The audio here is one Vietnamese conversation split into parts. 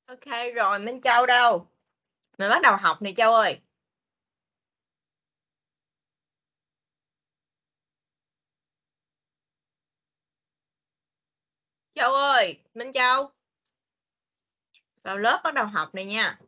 Ok rồi, Minh Châu đâu? Mình bắt đầu học nè Châu ơi. Châu ơi, Minh Châu. Vào lớp bắt đầu học này nha.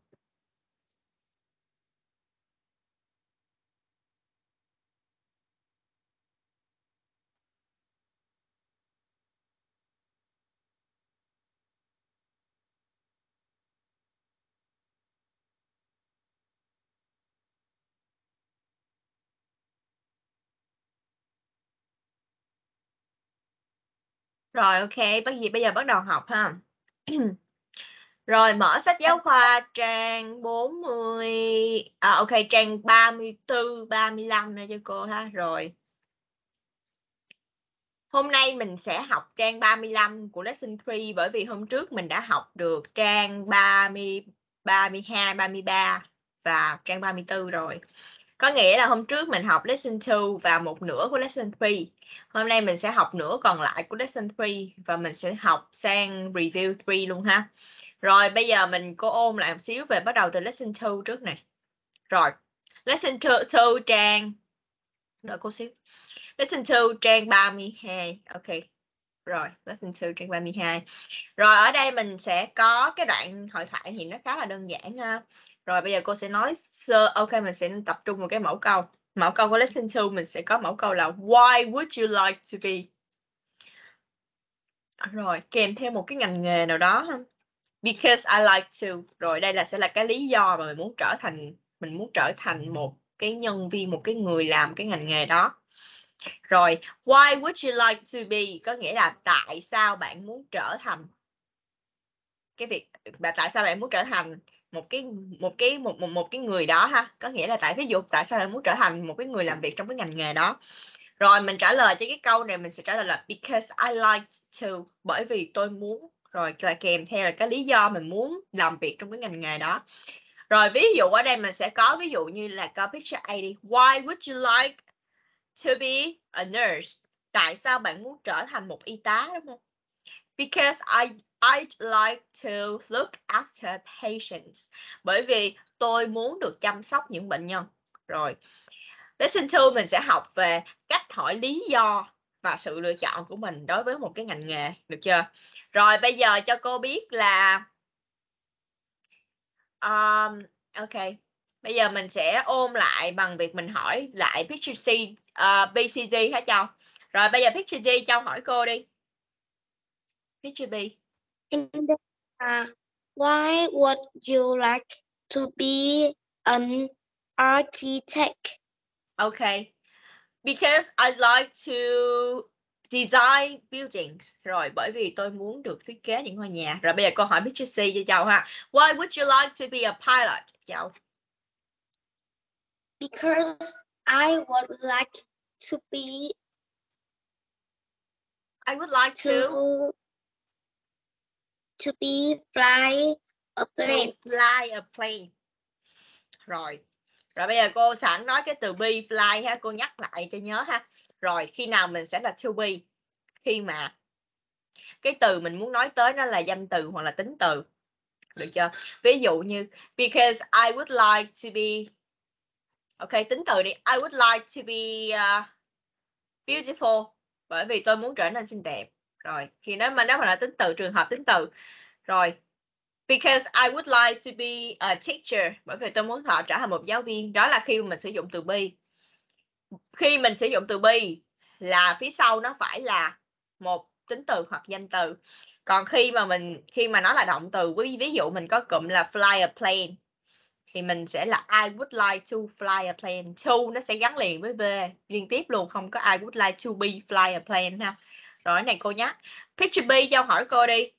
Rồi ok, bây giờ bắt đầu học ha. Rồi mở sách giáo khoa trang 40. Ok, trang 34, 35 nè cho cô ha. Rồi. Hôm nay mình sẽ học trang 35 của lesson 3 bởi vì hôm trước mình đã học được trang 30, 32, 33 và trang 34 rồi. Có nghĩa là hôm trước mình học lesson 2 và một nửa của lesson 3. Hôm nay mình sẽ học nửa còn lại của lesson 3 và mình sẽ học sang review 3 luôn ha. Rồi bây giờ cô ôn lại một xíu về bắt đầu từ lesson 2 trước này. Rồi, lesson 2 trang đợi cô xíu. Lesson 2 trang 32. Ok. Rồi, lesson 2 trang 32. Rồi ở đây mình sẽ có cái đoạn hội thoại thì nó khá là đơn giản ha. Rồi bây giờ cô sẽ nói sơ, ok mình sẽ tập trung vào cái mẫu câu. Mẫu câu của lesson 2 mình sẽ có mẫu câu là why would you like to be? Rồi kèm theo một cái ngành nghề nào đó ha. Because I like to. Rồi đây sẽ là cái lý do mà mình muốn trở thành một cái nhân viên, một cái người làm cái ngành nghề đó. Rồi why would you like to be có nghĩa là tại sao bạn muốn trở thành cái việc, tại sao bạn muốn trở thành một cái người đó ha, có nghĩa là ví dụ tại sao bạn muốn trở thành một cái người làm việc trong cái ngành nghề đó. Rồi mình trả lời cho cái câu này mình sẽ trả lời là because I like to, bởi vì tôi muốn, rồi là kèm theo là cái lý do mình muốn làm việc trong cái ngành nghề đó. Rồi ví dụ ở đây mình sẽ có ví dụ như là câu picture A đi, why would you like to be a nurse? Tại sao bạn muốn trở thành một y tá, đúng không? Because I'd like to look after patients. Bởi vì tôi muốn được chăm sóc những bệnh nhân. Rồi. Lesson 2 mình sẽ học về cách hỏi lý do và sự lựa chọn của mình đối với một cái ngành nghề. Được chưa? Rồi bây giờ cho cô biết là ok. Bây giờ mình sẽ ôn lại bằng việc mình hỏi lại picture C, BCD hả Châu? Rồi bây giờ picture D Châu hỏi cô đi. Picture B. Why would you like to be an architect? Okay. Because I like to design buildings. Rồi bởi vì tôi muốn được thiết kế những ngôi nhà. Rồi bây giờ câu hỏi picture C cho Châu ha. Why would you like to be a pilot? Châu. Because I would like to be I would like to fly a plane. Fly a plane. Rồi. Rồi bây giờ cô sẵn nói cái từ be fly ha, cô nhắc lại cho nhớ ha. Rồi khi nào mình sẽ là to be? Khi mà cái từ mình muốn nói tới nó là danh từ hoặc là tính từ. Được chưa? Ví dụ như because I would like to be, ok tính từ đi, I would like to be beautiful, bởi vì tôi muốn trở nên xinh đẹp. Rồi khi nó mà là tính từ, trường hợp tính từ. Rồi because I would like to be a teacher, bởi vì tôi muốn họ trở thành một giáo viên. Đó là khi mình sử dụng từ be. Khi mình sử dụng từ be là phía sau nó phải là một tính từ hoặc danh từ. Còn khi mà nó là động từ, ví dụ mình có cụm là fly a plane thì mình sẽ là I would like to fly a plane. To nó sẽ gắn liền với be liên tiếp luôn, không có I would like to be fly a plane ha. Rồi cái này cô nhắc. Picture B cho hỏi cô đi.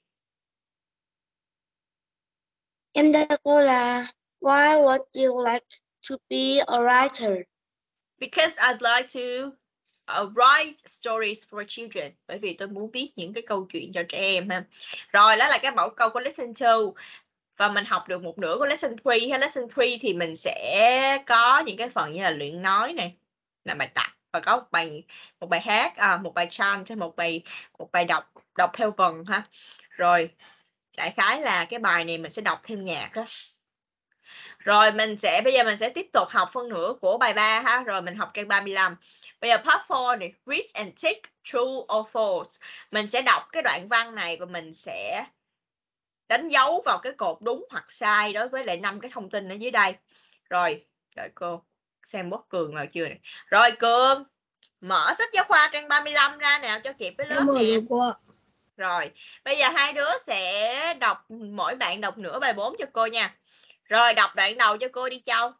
Em đã cô là why would you like to be a writer? Because I'd like to write stories for children. Bởi vì tôi muốn viết những cái câu chuyện cho trẻ em ha. Rồi đó là cái mẫu câu của lesson 2. Và mình học được một nửa của lesson 3 ha. Lesson 3 thì mình sẽ có những cái phần như là luyện nói này, là bài tập và có một bài hát, một bài chant, một bài đọc theo vần ha. Rồi Đại khái là cái bài này mình sẽ đọc thêm nhạc á. Rồi bây giờ mình sẽ tiếp tục học phân nửa của bài 3 ha, rồi mình học trang 35. Bây giờ part 4 này, read and tick true or false. Mình sẽ đọc cái đoạn văn này và mình sẽ đánh dấu vào cái cột đúng hoặc sai đối với lại 5 cái thông tin ở dưới đây. Rồi, đợi cô xem bot Cường nào chưa này. Rồi Cường, mở sách giáo khoa trang 35 ra nào cho kịp với lớp nè. Rồi, bây giờ hai đứa sẽ đọc, mỗi bạn đọc nửa bài 4 cho cô nha. Rồi, đọc đoạn đầu cho cô đi Châu.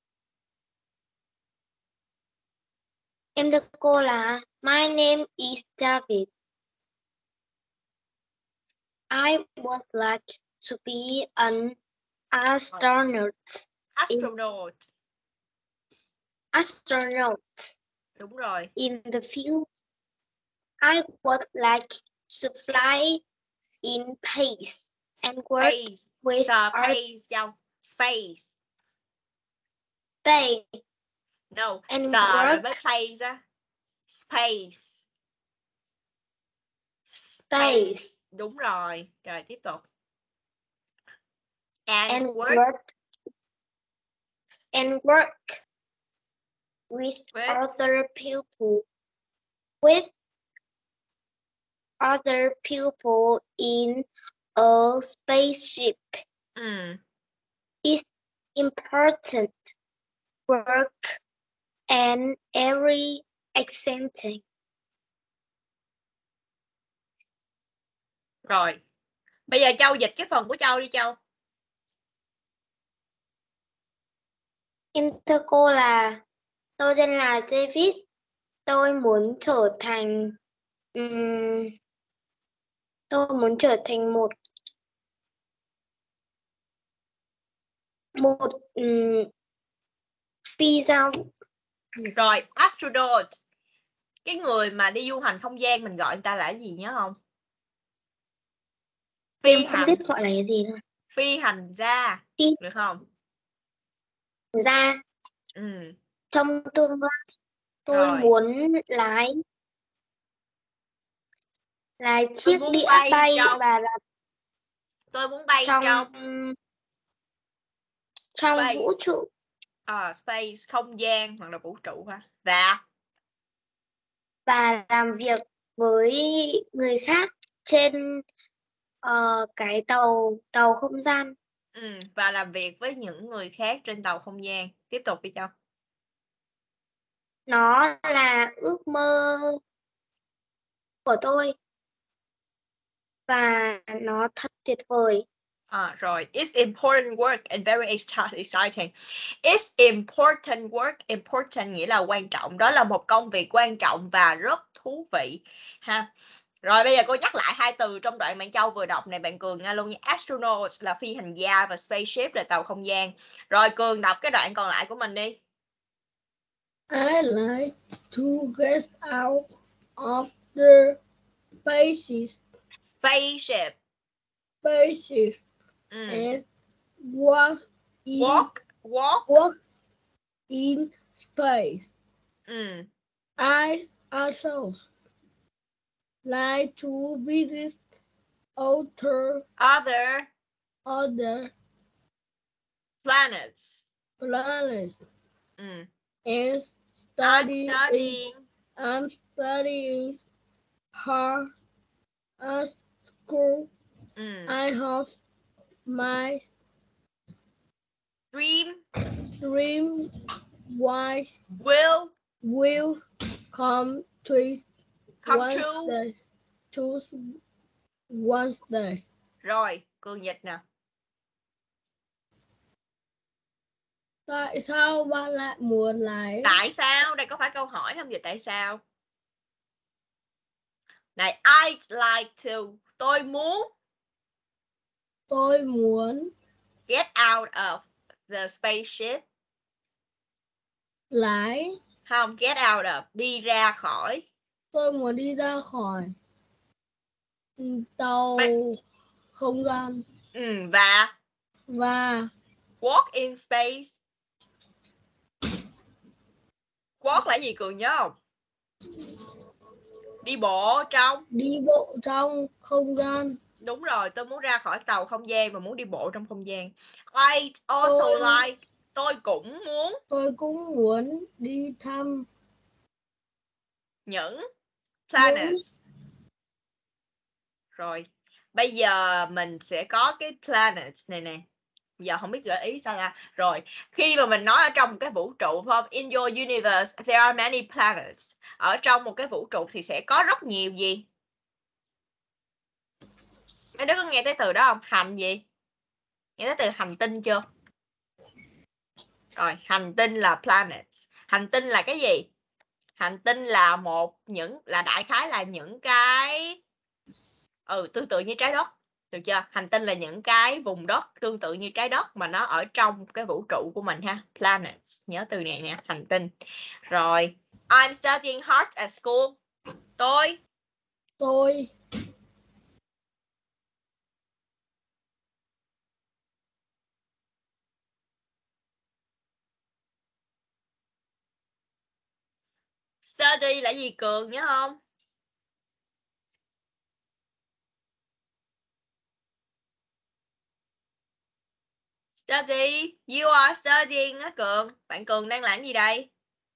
Em thưa cô là My name is David. I would like to be an astronaut. Astronaut. Đúng rồi. In the field. I would like to fly in space and work with space. No, and work với place á. Space. Đúng rồi. Rồi tiếp tục. And work with other people in a spaceship. Is important work and every exciting. Rồi. Bây giờ Châu dịch cái phần của Châu đi Châu. Em thưa cô là tôi tên là David. Tôi muốn trở thành một phi giao. Rồi, astronaut. Cái người mà đi du hành không gian mình gọi người ta là cái gì nhớ không? Em không biết gọi là cái gì nữa. Phi hành gia. Được không? Gia. Trong tương lai tôi muốn lái chiếc đĩa bay và là tôi muốn bay trong vũ trụ. Space, không gian hoặc là vũ trụ ha. Và làm việc với người khác trên cái tàu không gian. Và làm việc với những người khác trên tàu không gian. Tiếp tục đi Châu. Nó là ước mơ của tôi và nó thật tuyệt vời. Rồi, it's important work and very exciting. It's important work, important nghĩa là quan trọng. Đó là một công việc quan trọng và rất thú vị ha. Rồi bây giờ cô nhắc lại hai từ trong đoạn bạn Châu vừa đọc này, bạn Cường nghe luôn nha. Astronaut là phi hành gia và spaceship là tàu không gian. Rồi Cường đọc cái đoạn còn lại của mình đi. I like to get out of the spaceship and walk in space. I also like to visit other planets. And studying hard at school. I hope my dream will come true one day. Rồi, Cường dịch nè. Tại sao ba lại muốn lái? Tại sao? Đây có phải câu hỏi không vậy? Tại sao? Này, I'd like to. Tôi muốn get out of the spaceship. Lái. Không, get out of. Đi ra khỏi. Tôi muốn đi ra khỏi tàu không gian. Và walk in space. Walk là gì Cường nhớ không? Đi bộ trong không gian. Đúng rồi, tôi muốn ra khỏi tàu không gian và muốn đi bộ trong không gian. I also like, tôi cũng muốn đi thăm những planets. Rồi, bây giờ mình sẽ có cái planets này nè. Giờ không biết gợi ý sao ra. Rồi, khi mà mình nói ở trong một cái vũ trụ, phải không? In your universe, there are many planets. Ở trong một cái vũ trụ thì sẽ có rất nhiều gì? Mấy đứa có nghe tới từ đó không? Hành gì? Nghe tới từ hành tinh chưa? Rồi, hành tinh là planets. Hành tinh là cái gì? Hành tinh là đại khái là những cái tương tự như trái đất, được chưa? Hành tinh là những cái vùng đất tương tự như trái đất mà nó ở trong cái vũ trụ của mình ha. Planets, nhớ từ này nha, hành tinh. Rồi, I'm studying hard at school. Tôi study là gì Cường nhớ không? Study, you are studying á Cường. Bạn Cường đang làm gì đây?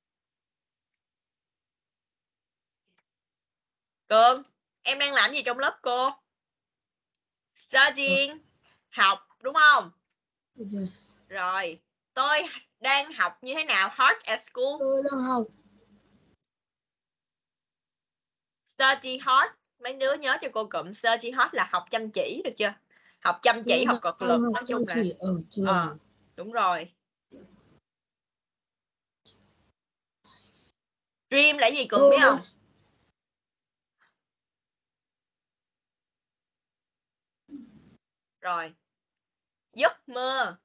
Cường, em đang làm gì trong lớp cô? Studying, học đúng không? Rồi, tôi đang học như thế nào? Hard at school. Tôi đang học. Study hard. Mấy đứa nhớ cho cô cụm study hard là học chăm chỉ, được chưa? Học chăm chỉ, học cực lực. Nói chung là ở trường. đúng rồi. Dream là gì Cường biết không? Rồi. Giấc mơ.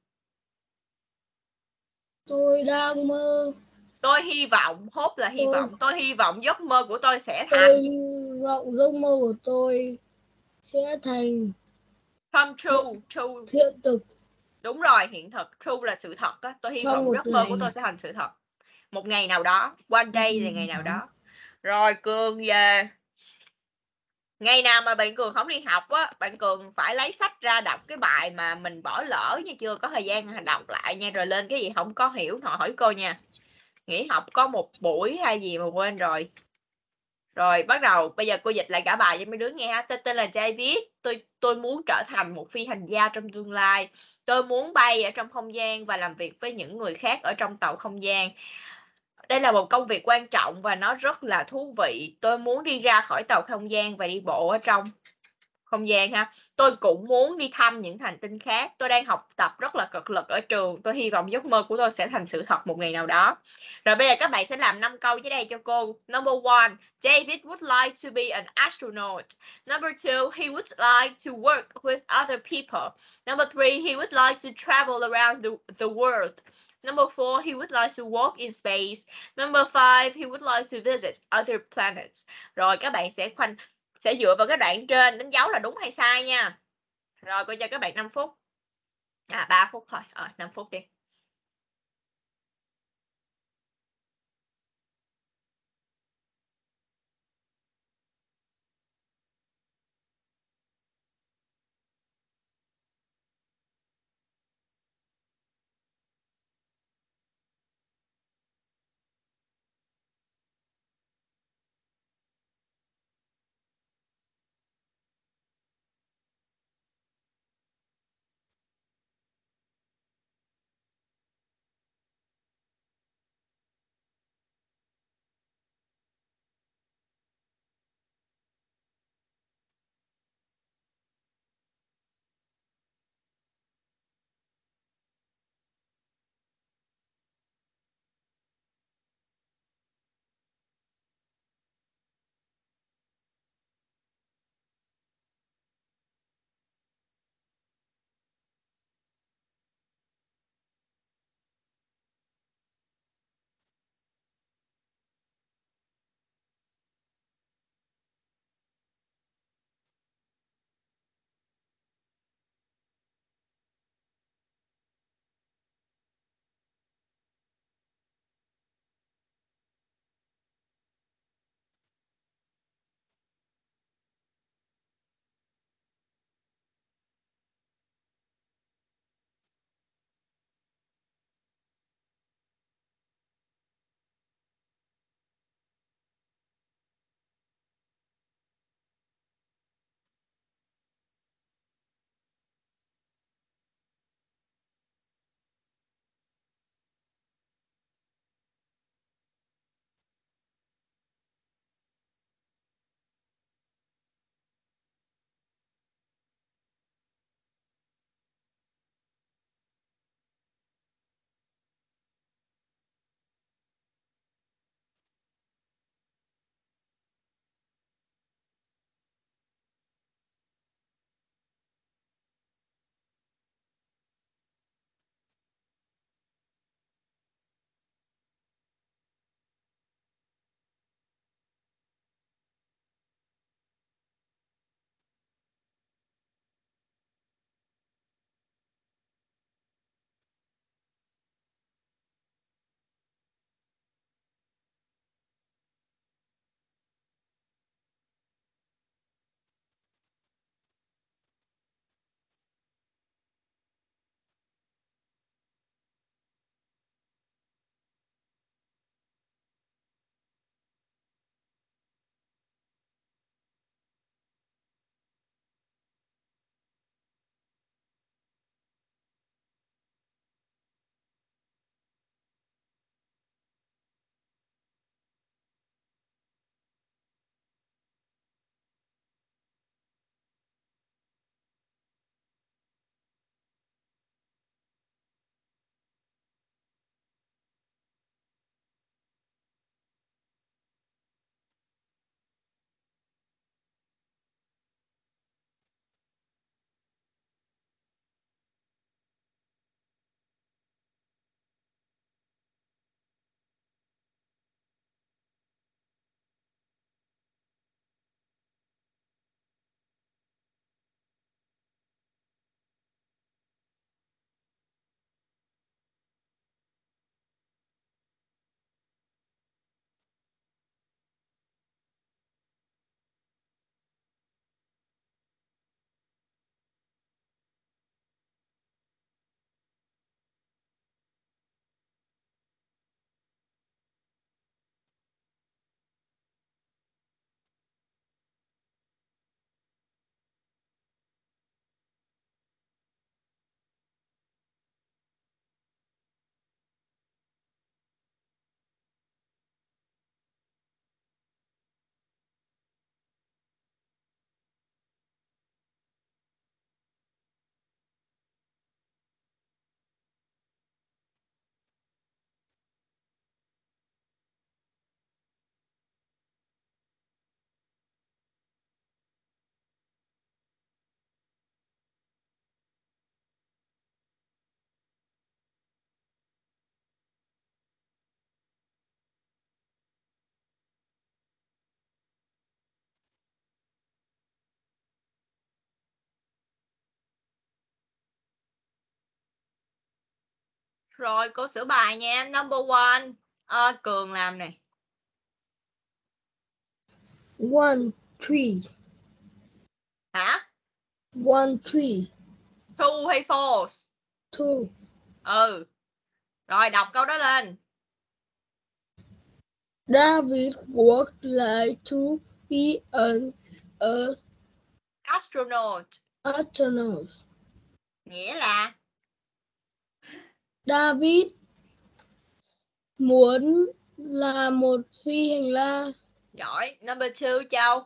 Tôi đang mơ. Tôi hy vọng, hope là hy vọng. Tôi hy vọng giấc mơ của tôi sẽ thành. Tôi hy vọng giấc mơ của tôi sẽ thành Come true. hiện thực. Đúng rồi, hiện thực. True là sự thật á. Tôi hy vọng giấc mơ của tôi sẽ thành sự thật. Một ngày nào đó. One day là ngày nào đó. Rồi Cường về. Ngày nào mà bạn Cường không đi học á, bạn Cường phải lấy sách ra đọc cái bài mà mình bỏ lỡ nha, chưa có thời gian đọc lại nha, rồi lên cái gì không có hiểu họ hỏi cô nha. Nghỉ học có một buổi hay gì mà quên rồi. Rồi bắt đầu bây giờ cô dịch lại cả bài cho mấy đứa nghe ha. Tên là David, tôi muốn trở thành một phi hành gia trong tương lai. Tôi muốn bay ở trong không gian và làm việc với những người khác ở trong tàu không gian. Đây là một công việc quan trọng và nó rất là thú vị. Tôi muốn đi ra khỏi tàu không gian và đi bộ ở trong không gian ha. Tôi cũng muốn đi thăm những hành tinh khác. Tôi đang học tập rất là cực lực ở trường. Tôi hy vọng giấc mơ của tôi sẽ thành sự thật một ngày nào đó. Rồi bây giờ các bạn sẽ làm 5 câu dưới đây cho cô. Number 1, David would like to be an astronaut. Number 2, he would like to work with other people. Number 3, he would like to travel around the world. Number 4, he would like to walk in space. Number 5, he would like to visit other planets. Rồi các bạn sẽ dựa vào cái đoạn trên đánh dấu là đúng hay sai nha. Rồi cô cho các bạn 5 phút. 3 phút thôi. 5 phút đi. Rồi cô sửa bài nha. Number one. Cường làm này. 1 3. Hả? 1 3. True hay false? 2. Ừ. Rồi đọc câu đó lên. David would like to be an Astronaut. astronaut. Nghĩa là David muốn là một phi hành gia. giỏi. Number two Châu.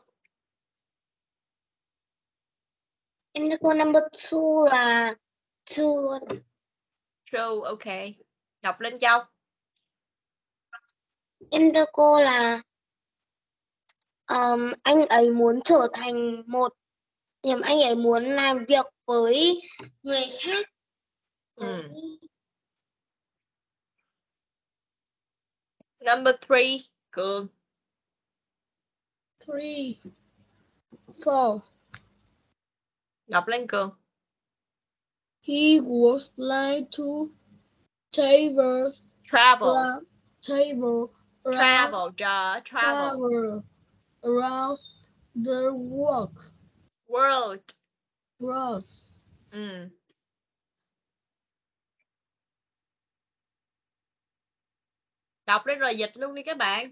Em cho cô number 2 là true luôn. True, ok. Đọc lên Châu. Em cho cô là anh ấy muốn trở thành anh ấy muốn làm việc với người khác. Number three Cường. 3 4. Đọc lên Cường. He would like to travel Travel. travel around the world. Đọc lên rồi dịch luôn đi các bạn.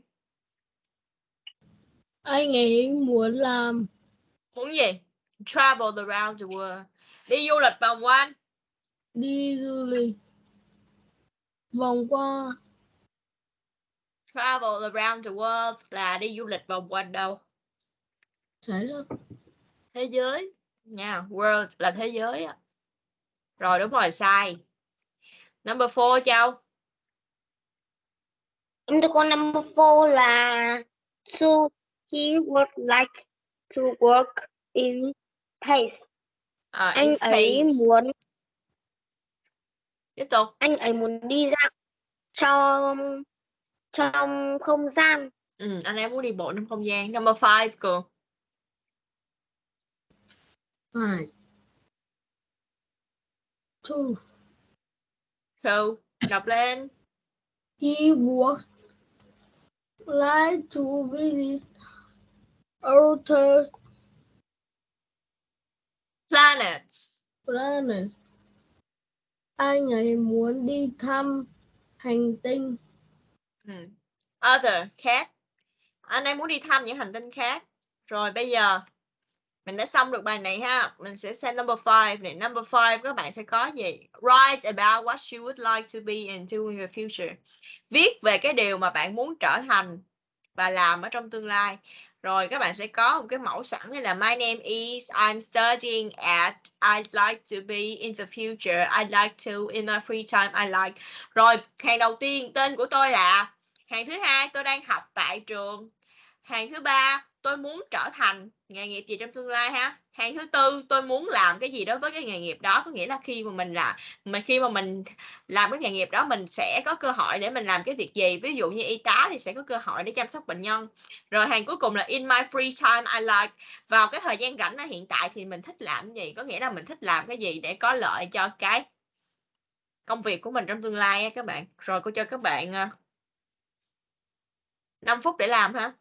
Anh ấy muốn làm Muốn gì? Travel around the world. Đi du lịch vòng quanh. đi du lịch vòng qua Travel around the world là đi du lịch vòng quanh đâu? trái đất. Thế giới nha. World là thế giới á. Rồi đúng rồi, sai. Number 4 Châu. Em cho cô number 4 là true. He would like to work in space. In Anh ấy space. muốn Tiếp tục. anh ấy muốn đi ra trong không gian. Anh em muốn đi bộ trong không gian. Number 5 Cường. 5 2. True. Đọc lên. He would like to visit other Planets. Anh ấy muốn đi thăm hành tinh. Other, khác. Anh em muốn đi thăm những hành tinh khác. Rồi bây giờ mình đã xong được bài này ha. Mình sẽ xem number 5 này. Number 5 các bạn sẽ có gì? Write about what you would like to be and do in the future. Viết về cái điều mà bạn muốn trở thành và làm ở trong tương lai. Rồi các bạn sẽ có một cái mẫu sẵn đây là My name is, I'm studying at, I'd like to be in the future, I'd like to in my free time, I like. Rồi hàng đầu tiên tên của tôi là, hàng thứ hai tôi đang học tại trường, hàng thứ ba tôi muốn trở thành nghề nghiệp gì trong tương lai ha, hàng thứ tư tôi muốn làm cái gì đó với cái nghề nghiệp đó, có nghĩa là khi mà mình làm cái nghề nghiệp đó mình sẽ có cơ hội để mình làm cái việc gì, ví dụ như y tá thì sẽ có cơ hội để chăm sóc bệnh nhân. Rồi hàng cuối cùng là in my free time I like, vào cái thời gian rảnh ở hiện tại thì mình thích làm cái gì, có nghĩa là mình thích làm cái gì để có lợi cho cái công việc của mình trong tương lai các bạn. Rồi cô cho các bạn 5 phút để làm ha.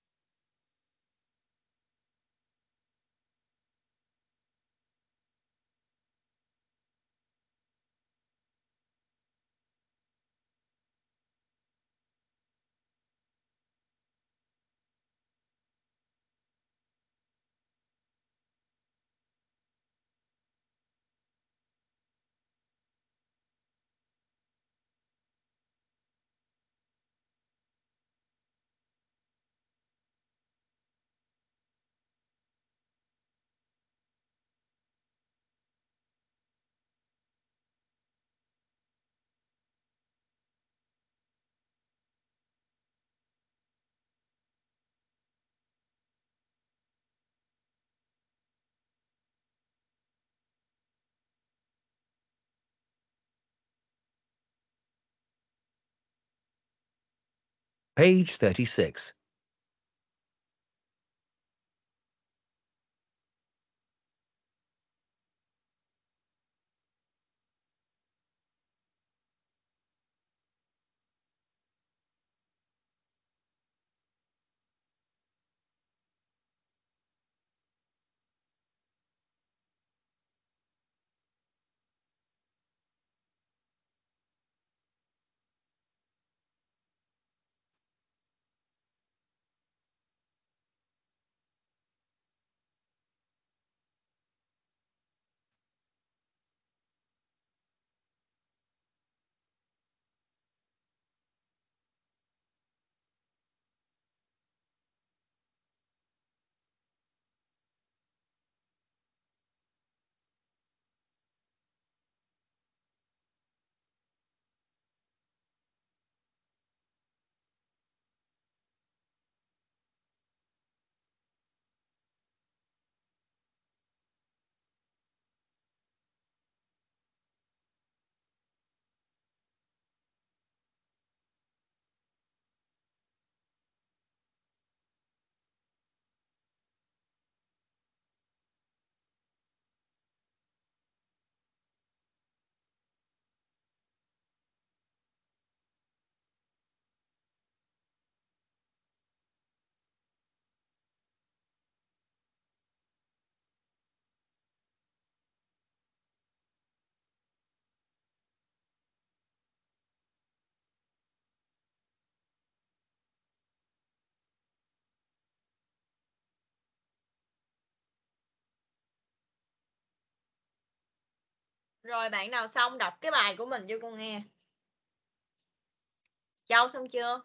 Page 36. Rồi bạn nào xong đọc cái bài của mình cho con nghe. Châu xong chưa?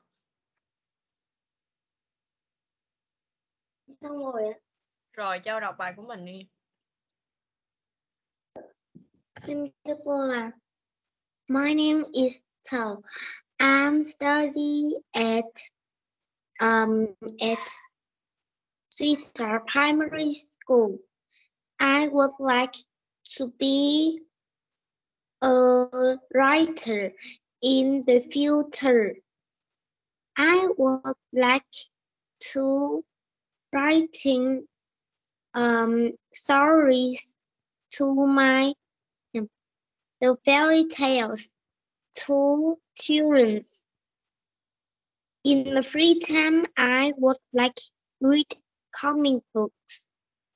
Xong rồi ạ. Rồi Châu đọc bài của mình đi. Xin thưa cô là My name is Thảo. I'm studying at Swiss Primary School. I would like to be a writer in the future. I would like to writing stories to the fairy tales to children. In the free time, I would like read comic books.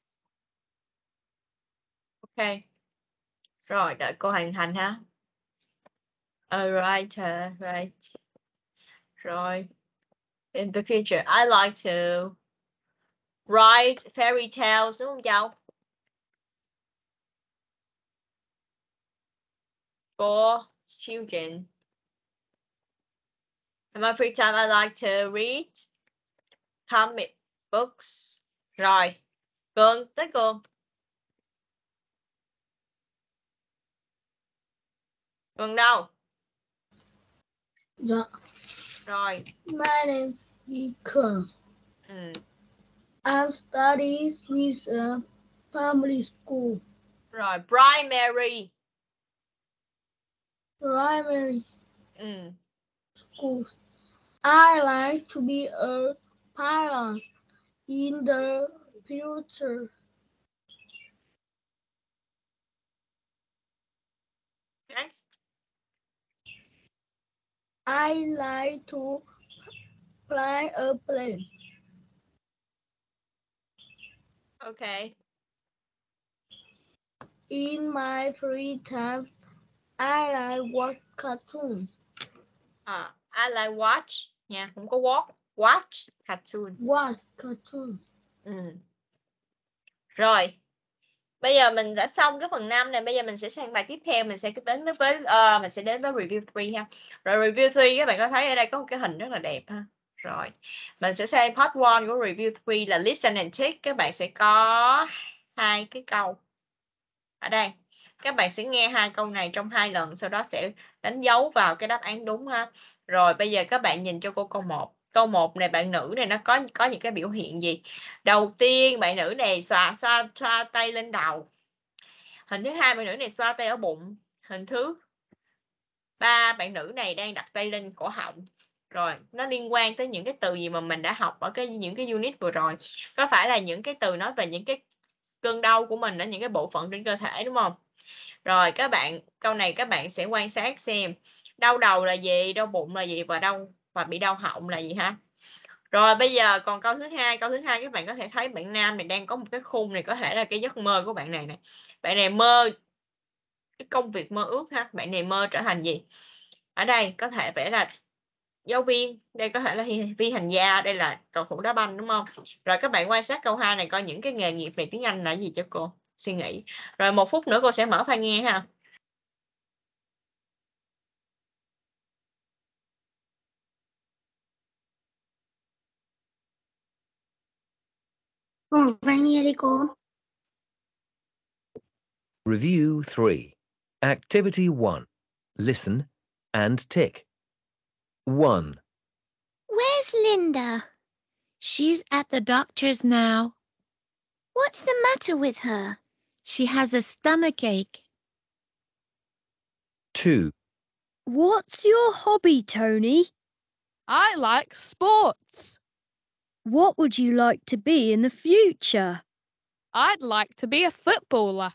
Ok. Rồi đợi cô hoàn thành ha. A writer, right. Rồi. In the future, I like to write fairy tales, đúng không Châu? For children. In my free time, I like to read comic books. Rồi. Cường, tới Cường. Cường đâu? Dạ. Rồi. My name is Cường. Ừ. I'm studying with a primary school. Rồi, primary. Primary Ừ. school. I like to be a pilot in the future. Next. I like to fly a plane. Okay. In my free time, I like watch cartoons. I like watch nha, không có watch cartoon. Watch cartoons. Ừ. Rồi. Bây giờ mình đã xong cái phần 5 này, bây giờ mình sẽ sang bài tiếp theo, mình sẽ đến với review 3 ha. Rồi review 3 các bạn có thấy ở đây có một cái hình rất là đẹp ha. Rồi, mình sẽ sang part 1 của review 3 là listen and take. Các bạn sẽ có 2 cái câu. Ở đây, các bạn sẽ nghe 2 câu này trong 2 lần, sau đó sẽ đánh dấu vào cái đáp án đúng ha. Rồi bây giờ các bạn nhìn cho cô câu 1. Câu 1 này bạn nữ này nó có những cái biểu hiện gì? Đầu tiên bạn nữ này xoa tay lên đầu. Hình thứ hai bạn nữ này xoa tay ở bụng. Hình thứ 3 bạn nữ này đang đặt tay lên cổ họng. Rồi, nó liên quan tới những cái từ gì mà mình đã học ở những cái unit vừa rồi. Có phải là những cái từ nói về những cái cơn đau của mình ở những cái bộ phận trên cơ thể đúng không? Rồi các bạn, câu này các bạn sẽ quan sát xem đau đầu là gì, đau bụng là gì và bị đau họng là gì ha. Rồi bây giờ còn câu thứ hai các bạn có thể thấy bạn nam này đang có một cái khung này, có thể là cái giấc mơ của bạn này nè. Bạn này mơ cái công việc mơ ước ha, bạn này mơ trở thành gì? Ở đây có thể vẽ là giáo viên, đây có thể là phi hành gia, đây là cầu thủ đá banh đúng không? Rồi các bạn quan sát câu 2 này coi những cái nghề nghiệp này tiếng Anh là gì cho cô suy nghĩ. Rồi 1 phút nữa cô sẽ mở file nghe ha. File nghe đi cô. Review 3. Activity 1. Listen and tick. 1. Where's Linda? She's at the doctor's now. What's the matter with her? She has a stomachache. 2. What's your hobby, Tony? I like sports. What would you like to be in the future? I'd like to be a footballer.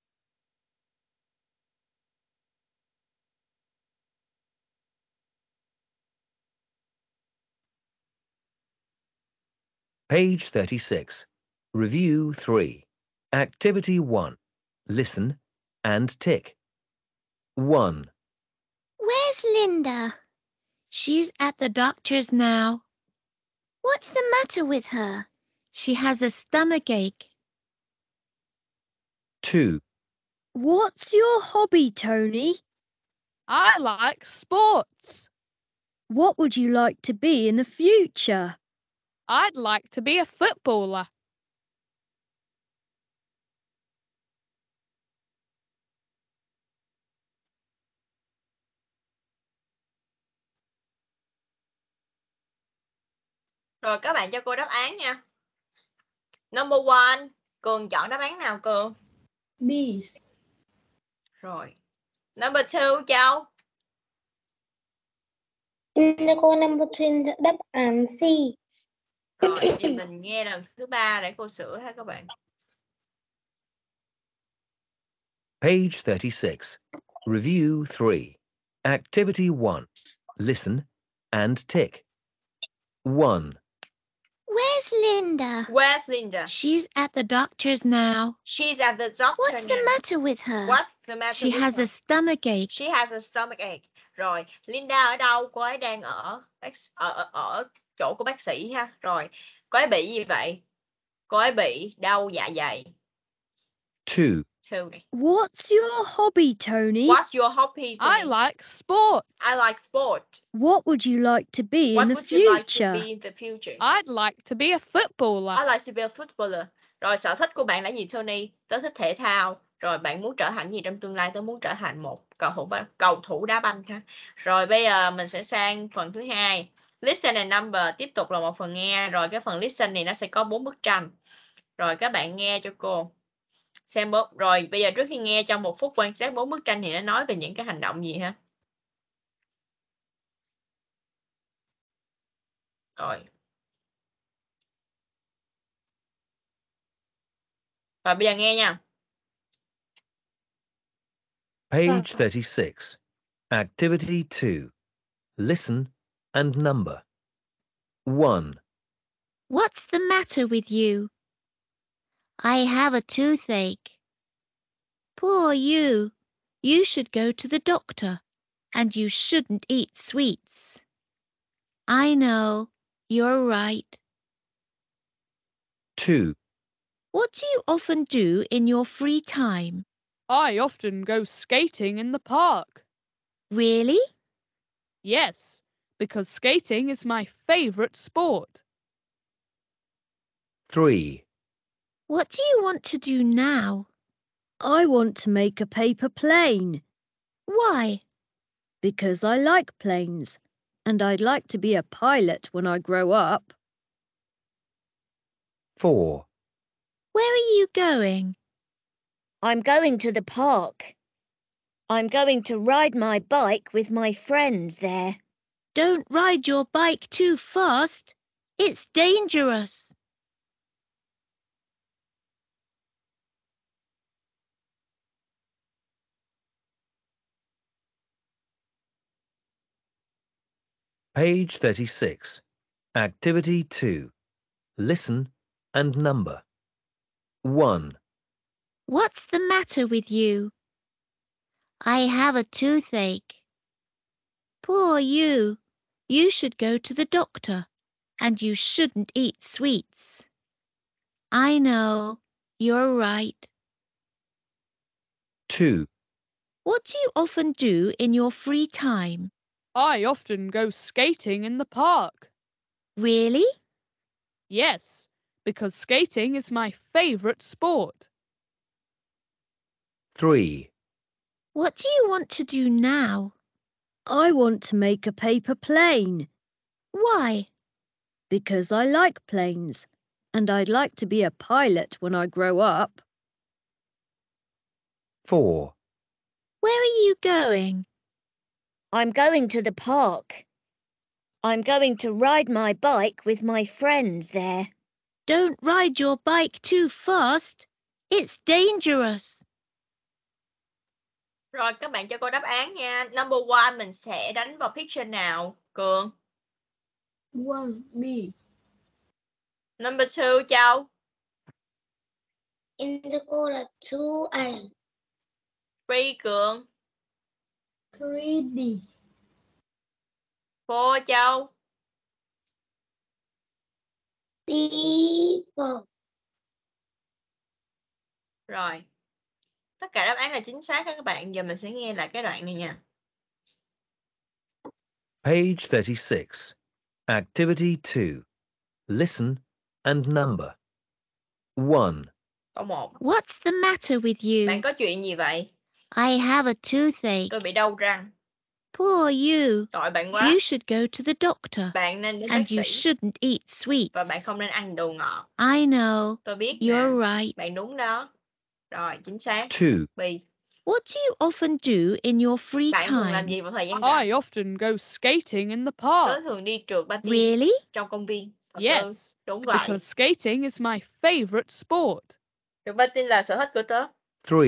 Page 36. Review 3. Activity 1. Listen and tick. 1. Where's Linda? She's at the doctor's now. What's the matter with her? She has a stomachache. 2. What's your hobby, Tony? I like sports. What would you like to be in the future? I'd like to be a footballer. Rồi các bạn cho cô đáp án nha. Number 1, Cường chọn đáp án nào Cường? B. Rồi. Number 2, Châu. Cô number 2 đáp án C. Rồi, thì mình nghe lần thứ 3 để cô sửa ha các bạn. Page 36. Review 3. Activity 1. Listen and tick. 1. Where's Linda? Where's Linda? She's at the doctor's now. She's at the doctor What's the now. matter with her? What's the matter She with has her? a stomachache. She has a stomachache. Rồi, Linda ở đâu? Cô ấy đang ở chỗ của bác sĩ ha. Rồi, cô ấy bị gì vậy? Cô ấy bị đau dạ dày. 2. 2 này. What's your hobby, Tony? What's your hobby, Tony? I like sports. I like sport. What would you like to be What in the would you like to future? be in the future? I'd like to be a footballer. I like to be a footballer. Rồi sở thích của bạn là gì Tony? Tớ thích thể thao. Rồi bạn muốn trở thành gì trong tương lai? Tớ muốn trở thành một cầu thủ đá banh ha. Rồi bây giờ mình sẽ sang phần thứ 2. Listen and number tiếp tục là một phần nghe. Rồi cái phần listen này nó sẽ có 4 bức tranh. Rồi các bạn nghe cho cô. Xem rồi bây giờ trước khi nghe trong 1 phút quan sát 4 bức tranh thì nó nói về những cái hành động gì ha. Rồi. Rồi bây giờ nghe nha. Page 36. Activity 2. Listen and number. 1. What's the matter with you? I have a toothache. Poor you. You should go to the doctor, and you shouldn't eat sweets. I know, you're right. 2. What do you often do in your free time? I often go skating in the park. Really? Yes, because skating is my favourite sport. 3. What do you want to do now? I want to make a paper plane Why? because I like planes and I'd like to be a pilot when I grow up. 4. Where are you going? I'm going to the park. I'm going to ride my bike with my friends there. Don't ride your bike too fast. It's dangerous. Page 36. Activity 2. Listen and number. 1. What's the matter with you? I have a toothache. Poor you. You should go to the doctor, and you shouldn't eat sweets. I know, you're right. 2. What do you often do in your free time? I often go skating in the park. Really? Yes, because skating is my favourite sport. 3. What do you want to do now? I want to make a paper plane Why? because I like planes and I'd like to be a pilot when I grow up. 4. Where are you going? I'm going to the park. I'm going to ride my bike with my friends there. Don't ride your bike too fast. It's dangerous. Rồi các bạn cho cô đáp án nha. Number 1 mình sẽ đánh vào picture nào? Cường. 1. B. Number 2 Châu. Cô là 2A. 3 Cường. 3D. 4 Châu. D4. Rồi. Tất cả đáp án là chính xác các bạn. Giờ mình sẽ nghe lại cái đoạn này nha. Page 36. Activity 2. Listen and number. 1. Câu 1. What's the matter with Bạn you? có chuyện gì vậy? I have a toothache. Tôi bị đau răng. Poor you. Tội bạn quá. You should go to the doctor. Bạn nên đến bác And you sĩ. shouldn't eat Và bạn sweets. không nên ăn đồ ngọt. I know. Tôi biết You're nè. right. Bạn đúng đó. Rồi, chính xác. 2. B. What do you often do in your free Bạn thường làm time? gì vào thời gian rảnh? I often go skating in the Tớ park. thường đi trượt patin Really? trong công viên. Thật sự. Yes, Đúng vậy. because skating is my favorite sport. Trượt patin là sở thích của tớ. 3.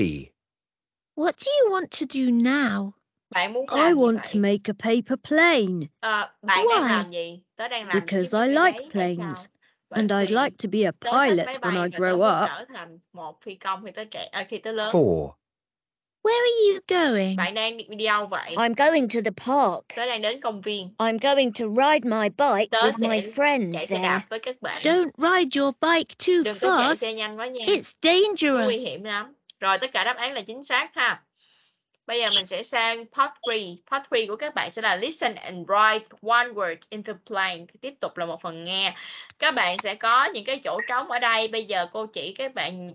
What do you want to do now? Bạn muốn I làm gì want vậy? to make a paper plane Bạn đang Why? làm gì? Tớ đang làm because chiếc I máy bay like giấy. Tại sao? planes Bởi and I'd vì like to be a tớ thích máy pilot when bay I và tớ grow muốn up. trở thành một phi công khi tớ lớn. 4. Where are you going? Bạn đang đi đâu vậy? I'm going to the park. Tớ đang đến công viên. I'm going to ride my bike Tớ with my sẽ friends chạy xe there. đạp với các bạn. Don't ride your bike too Đừng có chạy xe fast. nhanh quá nha. It's Nó nguy dangerous. hiểm lắm. Rồi tất cả đáp án là chính xác ha. Bây giờ mình sẽ sang part 3. Part 3 của các bạn sẽ là listen and write one word in the blank. Tiếp tục là một phần nghe. Các bạn sẽ có những cái chỗ trống ở đây. Bây giờ cô chỉ các bạn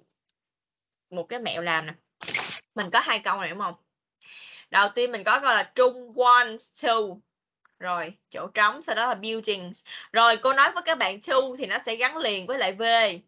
một cái mẹo làm nè. Mình có 2 câu này đúng không? Đầu tiên mình có câu là Trung wants to. Rồi, chỗ trống, sau đó là buildings. Rồi, cô nói với các bạn to thì nó sẽ gắn liền với lại v.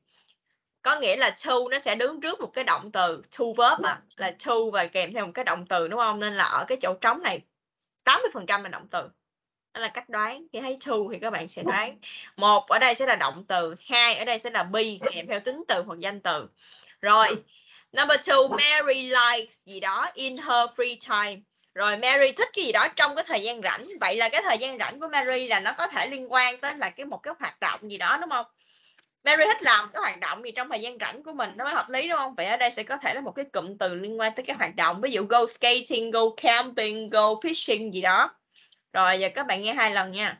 Có nghĩa là to nó sẽ đứng trước một cái động từ. To verb là to và kèm theo một cái động từ đúng không? Nên là ở cái chỗ trống này 80% là động từ. Đó là cách đoán. Khi thấy to thì các bạn sẽ đoán. 1 ở đây sẽ là động từ. 2 ở đây sẽ là be kèm theo tính từ hoặc danh từ. Rồi, number 2, Mary likes gì đó in her free time. Rồi Mary thích cái gì đó trong cái thời gian rảnh. Vậy là cái thời gian rảnh của Mary là nó có thể liên quan tới là một cái hoạt động gì đó đúng không? Mary thích làm cái hoạt động gì trong thời gian rảnh của mình, nó mới hợp lý đúng không? Vậy ở đây sẽ có thể là một cái cụm từ liên quan tới cái hoạt động. Ví dụ go skating, go camping, go fishing gì đó. Rồi giờ các bạn nghe 2 lần nha.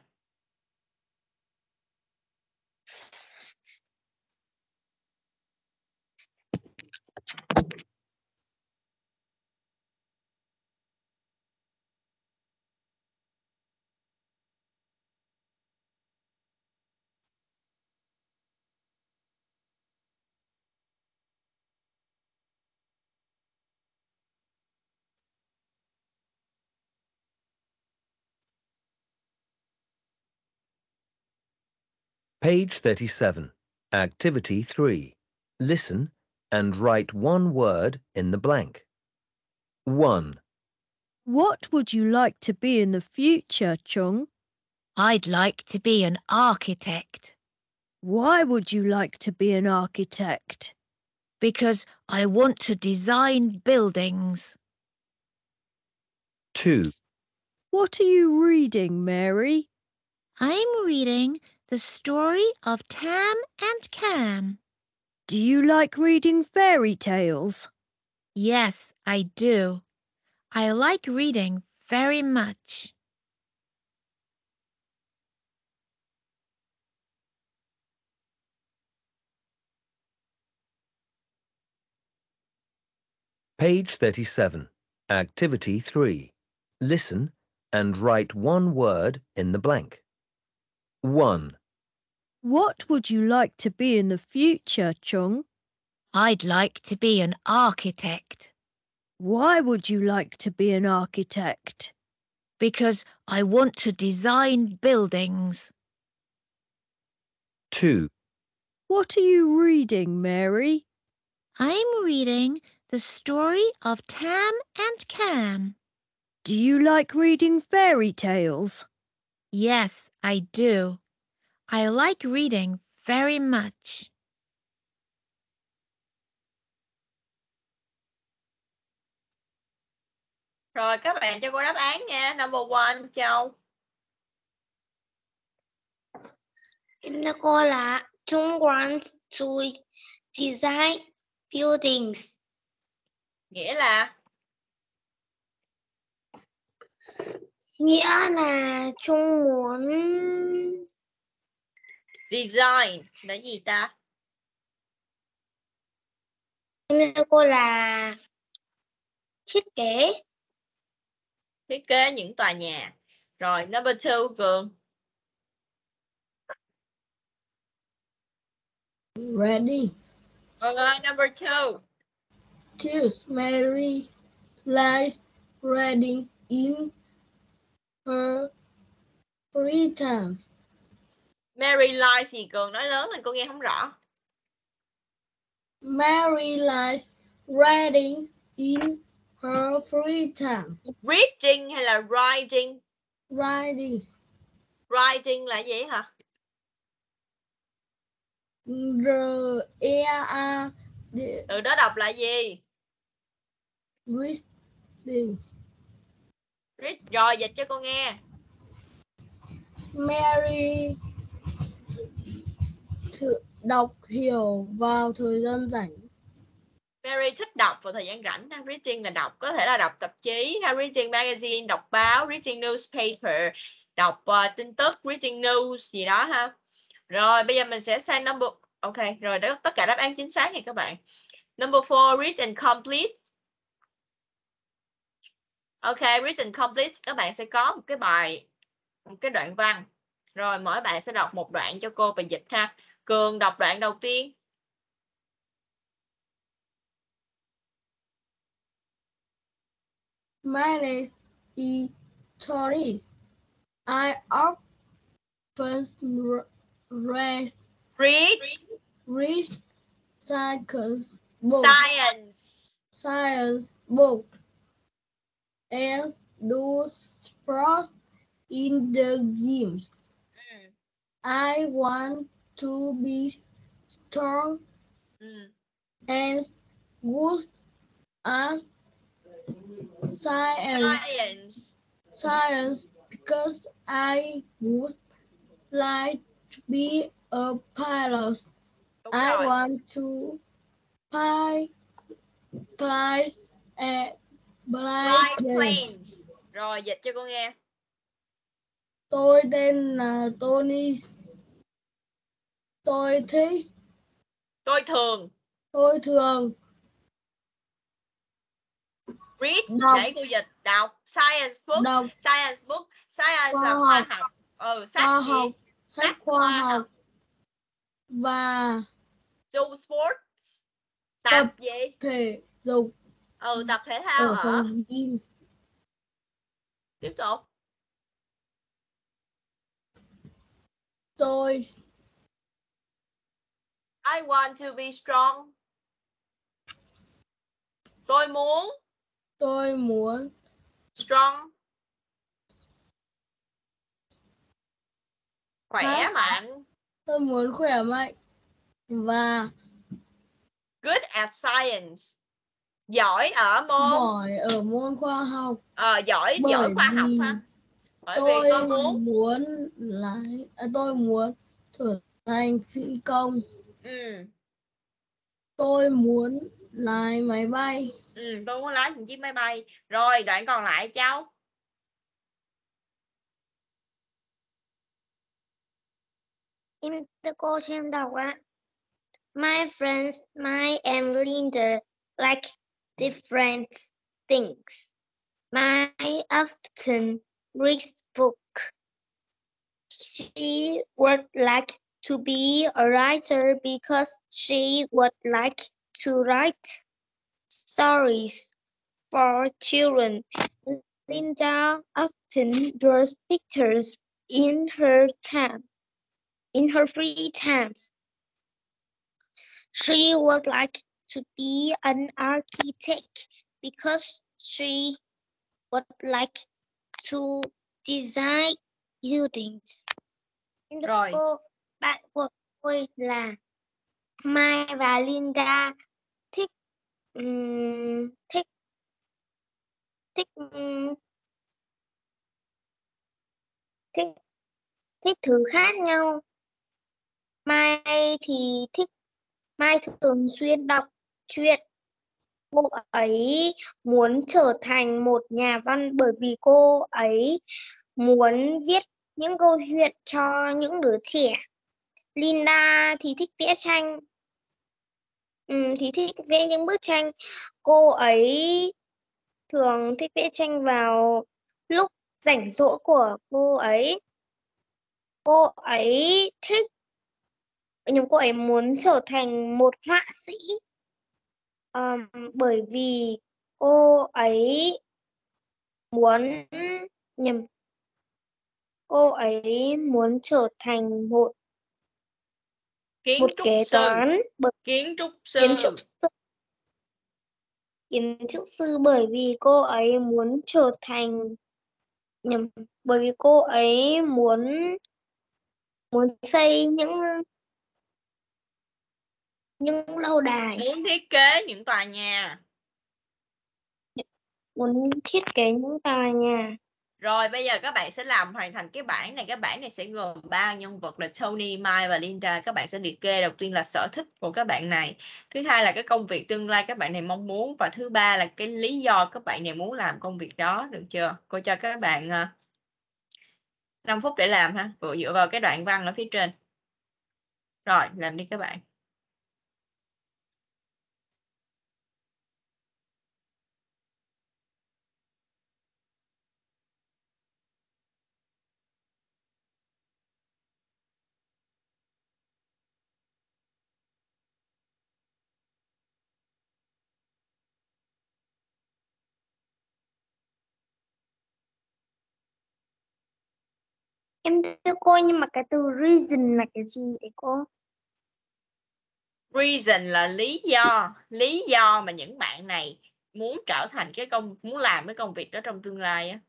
Page 37. Activity 3. Listen and write one word in the blank. 1. What would you like to be in the future, Chung? I'd like to be an architect Why would you like to be an architect? because I want to design buildings. 2. What are you reading, Mary? I'm reading the story of Tam and Cam. Do you like reading fairy tales? Yes, I do. I like reading very much. Page 37. Activity 3. Listen and write one word in the blank. 1. What would you like to be in the future, Chung? I'd like to be an architect Why would you like to be an architect? because I want to design buildings. 2. What are you reading, Mary? I'm reading the story of Tam and Cam. Do you like reading fairy tales? Yes, I do. I like reading very much. Rồi các bạn cho cô đáp án nha. Number 1 Châu. Em thưa cô là Trung wants to design buildings. Nghĩa là Nghĩa là Trung muốn design là gì ta? em thưa cô là Thiết kế. Thiết kế những tòa nhà. Rồi, number 2, Cường. Reading. Cường ơi, number 2. Choose Mary likes reading in her free time. Mary likes gì Cường? Nói lớn lên cô nghe không rõ. Mary likes reading in her free time. Reading hay là writing? Writing. Writing là gì hả? R-E-A. Từ đó đọc là gì? Reading. Read. Rồi, dịch cho cô nghe. Mary đọc hiểu vào thời gian rảnh. Mary thích đọc vào thời gian rảnh. Reading là đọc, có thể là đọc tạp chí, reading magazine, đọc báo, reading newspaper, đọc tin tức, reading news gì đó ha. Rồi bây giờ mình sẽ sang number. Ok, rồi đó tất cả đáp án chính xác nha các bạn. Number 4, read and complete. Ok, read and complete, các bạn sẽ có một cái bài, một cái đoạn văn. Rồi mỗi bạn sẽ đọc một đoạn cho cô và dịch ha. Cường đọc đoạn đầu tiên. My name is Tori. I often read science books and do sports in the gym. I want to be strong and good at science because I would like to be a pilot. Đúng I rồi. want to fly planes. Rồi dịch cho cô nghe. Tôi tên là Tony. Tôi thường read, đọc, nãy cô dịch đọc science book. đọc Science book, science là khoa học. Sách khoa học và do sports, tập gì? Thể dục. Tập thể thao ở phòng gym. Tiếp tục. I want to be strong. Tôi muốn strong, khỏe mạnh. Tôi muốn khỏe mạnh và good at science, giỏi ở môn khoa học. Giỏi khoa học ha. Bởi vì tôi muốn trở thành phi công. Tôi muốn lái máy bay. Tôi muốn lái một chiếc máy bay. Rồi đoạn còn lại cháu. Cô xem đọc ạ. My friends, Mai and Linda like different things. Mai often reads books. She would like to be a writer because she would like to write stories for children. Linda often draws pictures in her free times. She would like to be an architect because she would like to design buildings. Rồi. Bạn của tôi là Mai và Linda thích thứ khác nhau. Mai thường xuyên đọc truyện. Cô ấy muốn trở thành một nhà văn bởi vì cô ấy muốn viết những câu chuyện cho những đứa trẻ. Linda thì thích vẽ tranh. Thì thích vẽ những bức tranh. Cô ấy thường thích vẽ tranh vào lúc rảnh rỗi của cô ấy. Cô ấy thích, nhưng cô ấy muốn trở thành một họa sĩ. Bởi vì cô ấy muốn nhầm cô ấy muốn trở thành một Kiến trúc kế sư. toán, Kiến trúc sư. kiến trúc sư bởi vì cô ấy muốn trở thành bởi vì cô ấy muốn xây những lâu đài, Muốn thiết kế những tòa nhà. muốn thiết kế những tòa nhà. Rồi bây giờ các bạn sẽ hoàn thành cái bảng này. Cái bảng này sẽ gồm 3 nhân vật là Tony, Mike và Linda. Các bạn sẽ liệt kê đầu tiên là sở thích của các bạn này. Thứ hai là cái công việc tương lai các bạn này mong muốn. Và thứ ba là cái lý do các bạn này muốn làm công việc đó. Được chưa? Cô cho các bạn 5 phút để làm ha. Vừa dựa vào cái đoạn văn ở phía trên. Rồi, làm đi các bạn. Em thưa cô, nhưng mà cái từ reason là cái gì đấy cô? Reason là lý do. Lý do mà những bạn này muốn trở thành muốn làm cái công việc đó trong tương lai á.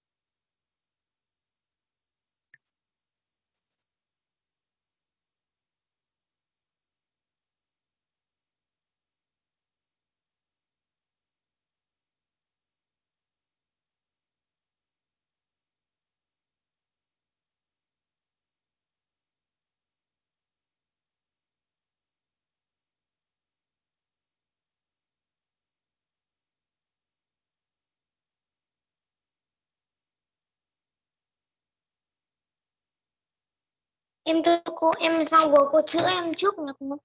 Em thưa cô, em xong rồi cô chữa em trước nha cô.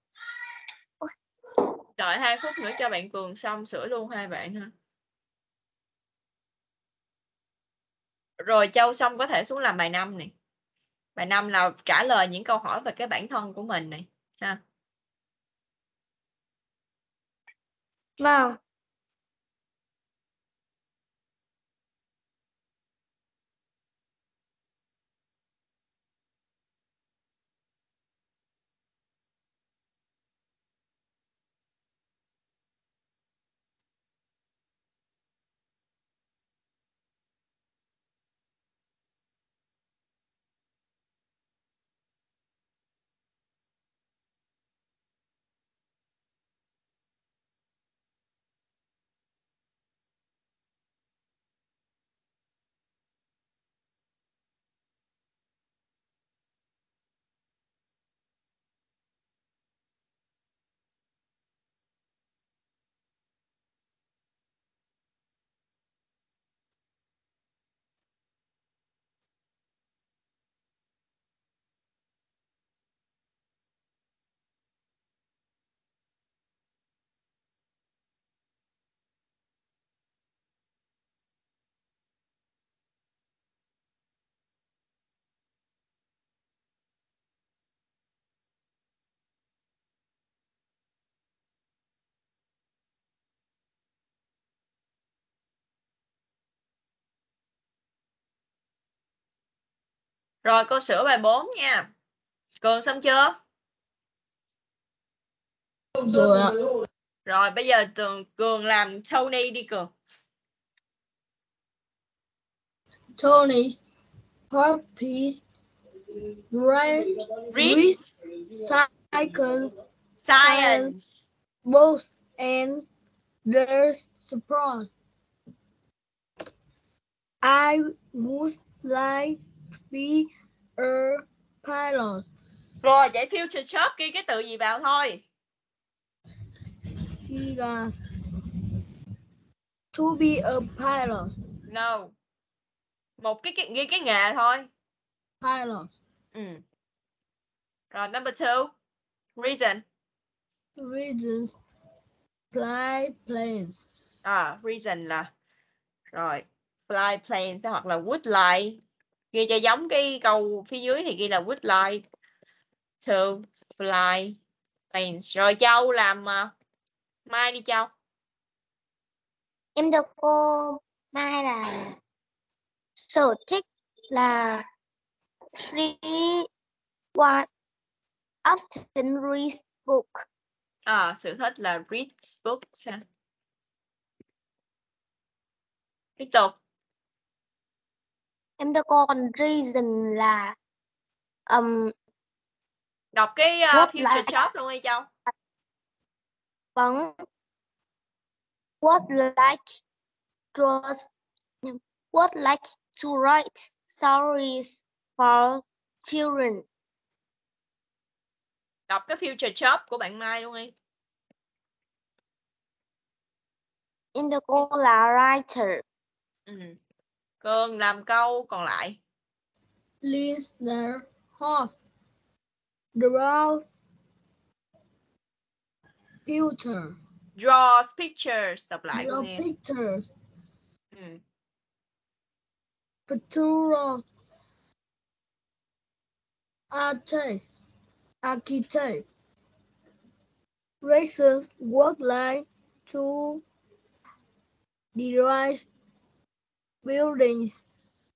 Đợi 2 phút nữa cho bạn Cường xong sửa luôn hai bạn ha. Rồi Châu xong có thể xuống làm bài 5 này. Bài 5 là trả lời những câu hỏi về cái bản thân của mình này ha. Vâng. Rồi cô sửa bài 4 nha. Cường xong chưa? Rồi ạ. Rồi bây giờ Cường làm Tony đi Cường. Tony puppies read Science. books and their surprise. I would like to be a pilot. Rồi giải future job ghi cái từ gì vào thôi. He does. To be a pilot. No. Ghi cái nghề thôi. Pilot. Rồi number 2. Reason. Reasons. Fly planes. Reason là Rồi, fly planes hoặc là would like. Ghi cho giống cái câu phía dưới thì ghi là would like to fly planes. Rồi Châu làm Mai đi Châu. Em được cô Mai là sở thích là she what often reads book. Sở thích là read books ha. Tiếp tục. Em được cô còn reason là Đọc cái what future like. job luôn đi Châu. Vâng. What like draws. What like to write stories for children. Đọc cái future job của bạn Mai luôn đi. Em được cô là writer. Cường làm câu còn lại. Cleans the house. Draws pictures. Draws pictures. Đọc lại Draw cô nghe. pictures. Photograph. Architect. Racers work like to design buildings.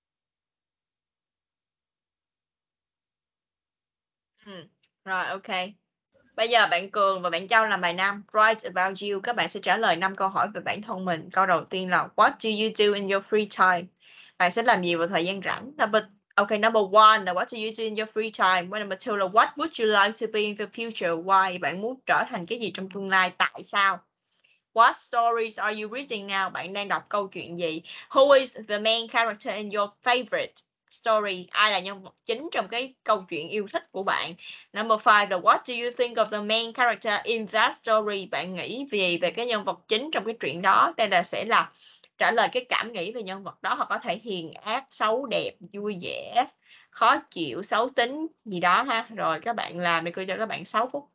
Rồi, ok. Bây giờ bạn Cường và bạn Châu làm bài 5. Write about you. Các bạn sẽ trả lời 5 câu hỏi về bản thân mình. Câu đầu tiên là What do you do in your free time? Bạn sẽ làm gì vào thời gian rảnh? Number one là What do you do in your free time? Number two là What would you like to be in the future? Why? Bạn muốn trở thành cái gì trong tương lai? Tại sao? What stories are you reading now? Bạn đang đọc câu chuyện gì? Who is the main character in your favorite story? Ai là nhân vật chính trong cái câu chuyện yêu thích của bạn? Number 5 là What do you think of the main character in that story? Bạn nghĩ gì về cái nhân vật chính trong cái chuyện đó? Đây là sẽ là trả lời cái cảm nghĩ về nhân vật đó. Hoặc có thể hiền ác, xấu đẹp, vui vẻ, khó chịu, xấu tính gì đó ha. Rồi các bạn làm đi, cô cho các bạn 6 phút.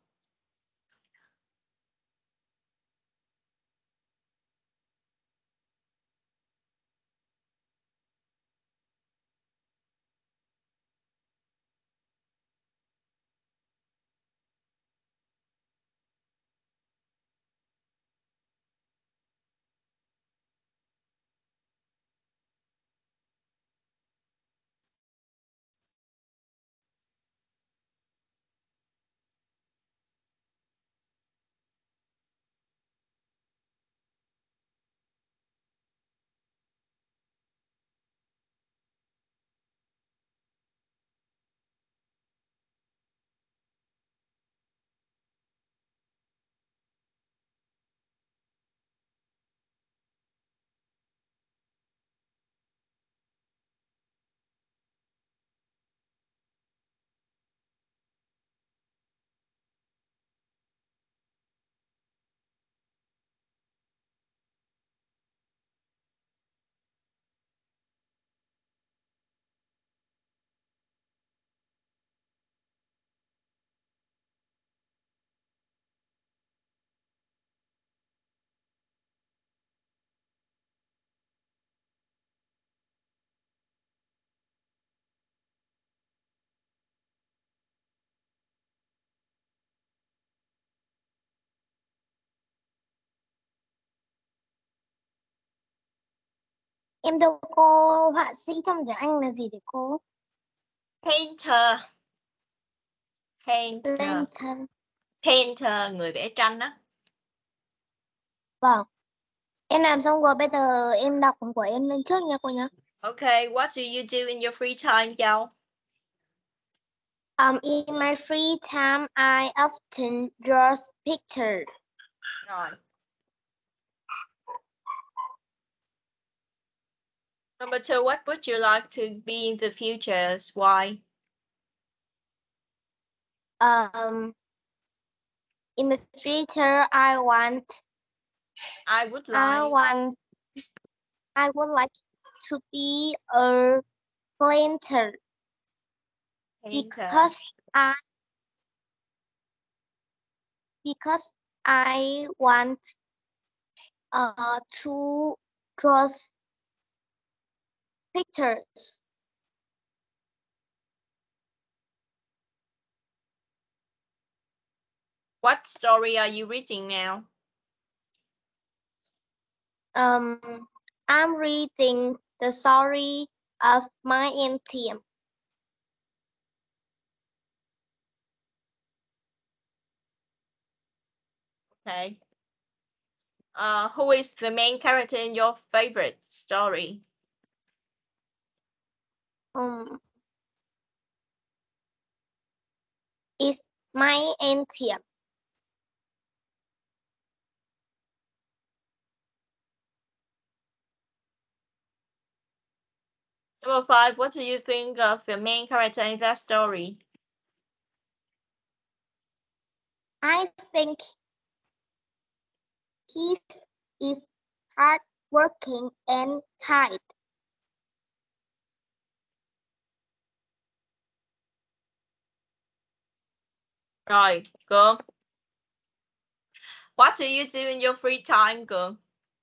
Em đâu cô họa sĩ trong tiếng Anh là gì để cô? Painter. Painter, người vẽ tranh đó. Vâng. Em làm xong rồi, bây giờ em đọc của em lên trước nha cô nhé. Okay, what do you do in your free time, Châu? In my free time, I often draw pictures. Rồi. Number 2, what would you like to be in the future? Why? In the future, I would like to be a painter. Because I want to draw pictures. What story are you reading now? I'm reading the story of my team. Okay. Who is the main character in your favorite story? It's my team. Number 5, what do you think of the main character in that story? I think he is hardworking and kind. Rồi, Cường. What do you do in your free time, Cường?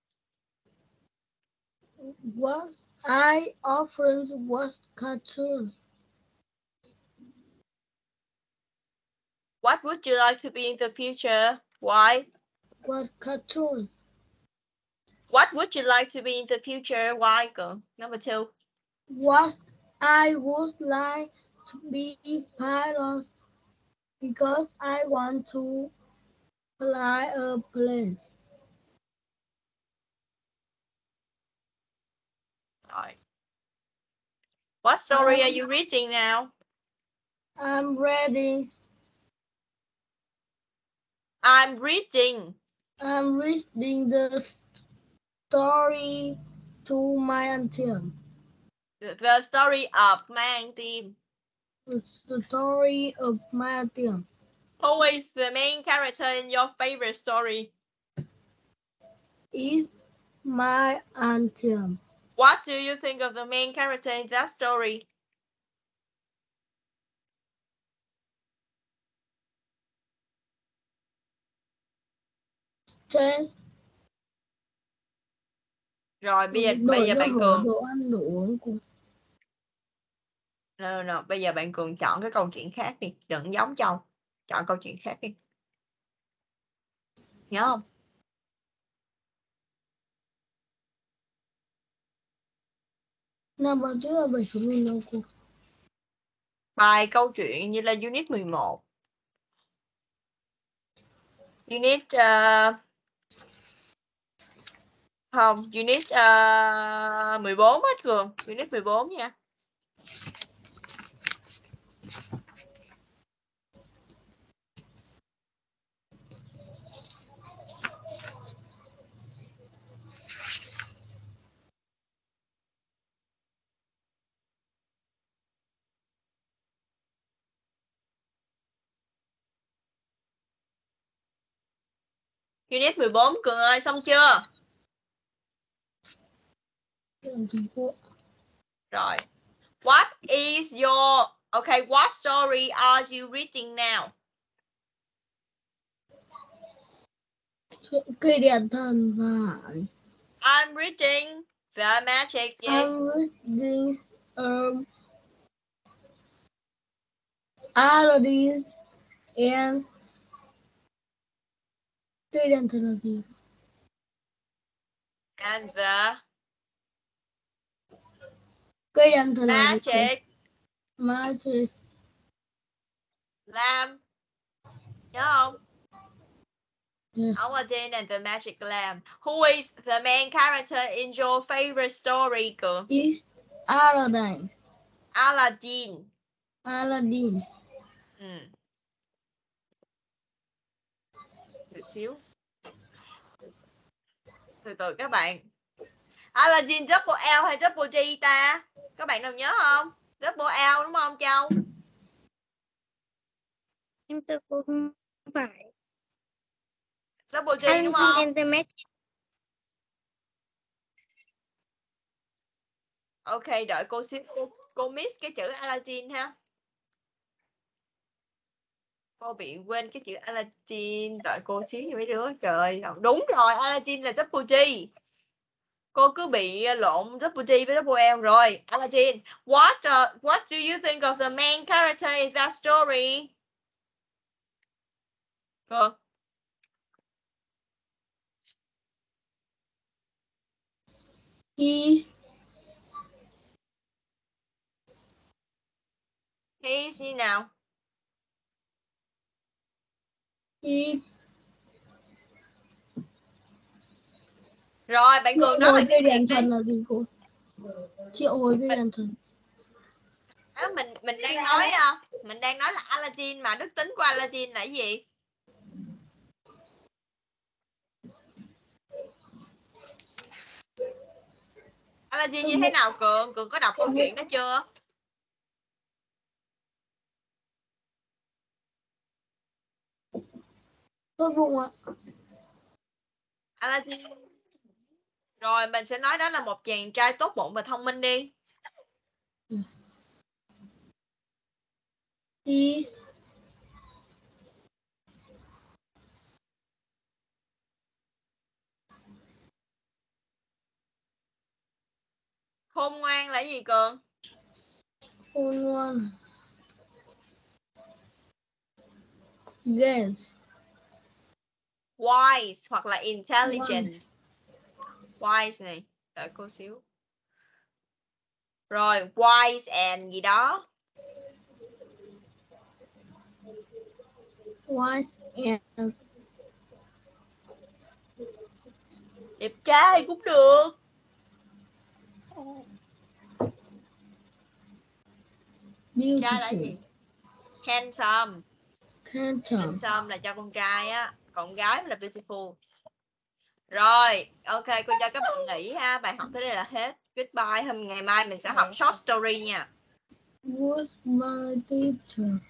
What I often watch cartoons. What would you like to be in the future? Why? What cartoons? What would you like to be in the future? Why, Cường? Number 2. What I would like to be pilot because I want to fly a plane. Rồi. What story are you reading now? I'm reading the story to my auntie. The story of Man Team. The story of my auntie. Who is the main character in your favorite story? Is my auntie. What do you think of the main character in that story? Stress. Rồi bây giờ bạn Cường. Đồ ăn đồ uống của... No. Bây giờ bạn Cường chọn cái câu chuyện khác đi, đừng giống Châu. Chọn câu chuyện khác đi. Nhớ không? Number 2 là 7 số mình đâu cô. Bài câu chuyện như là unit 11. Unit không, unit 14 hết Cường, unit 14 nha. Unit 14 Cường ơi, xong chưa? Rồi. What is your... Okay, what story are you reading now? Cây đèn thần vải. I'm reading The Magic... I'm reading Aladdin and... Cây đèn thần là gì? And the... Cây đèn thần là Magic... Magic Lamp. Nhớ không? Yes. Aladdin and the Magic Lamp. Who is the main character in your favorite story, Cường? Is Aladdin. Aladdin. Aladdin. Được xíu. Từ từ các bạn. Aladdin double L hay double G ta? Các bạn nào nhớ không? Double L đúng không Châu? Em tôi cũng không phải. Double G đúng không? Ok, đợi cô xíu. Cô miss cái chữ Aladdin ha. Cô bị quên cái chữ Aladdin. Đợi cô xíu nha mấy đứa. Trời, đúng rồi, Aladdin là double G. Cô cứ bị lộn double D với double L rồi. Aladdin, what do you think of the main character in that story? Cô. He's như nào? Rồi, bạn Cường nói lại cái đèn việc thần đi. là gì cô? Triệu hồi cái đèn thần. Mình đang nói là Aladdin mà, đức tính của Aladdin là cái gì? Aladdin như thế nào Cường? Cường có đọc câu chuyện đó chưa? Tốt bụng ạ. Aladdin. Rồi mình sẽ nói đó là một chàng trai tốt bụng và thông minh đi. Khôn ngoan là gì Cường? Khôn ngoan. Yes. Wise hoặc là intelligent. Wise này, đợi cô xíu. Rồi, wise and gì đó. Wise and Đẹp trai cũng được. Trai là gì? Handsome. Handsome là cho con trai á, còn gái là beautiful. Rồi, ok, cô cho các bạn nghỉ ha. Bài học tới đây là hết. Goodbye. Ngày mai mình sẽ học short story nha. Was my teacher.